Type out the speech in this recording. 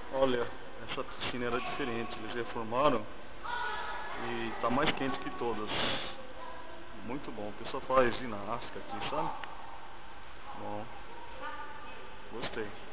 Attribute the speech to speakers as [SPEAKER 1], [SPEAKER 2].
[SPEAKER 1] Olha, essa piscina era diferente, eles reformaram e tá mais quente que todas. Muito bom, o pessoal faz ginástica aqui, sabe? Bom, gostei.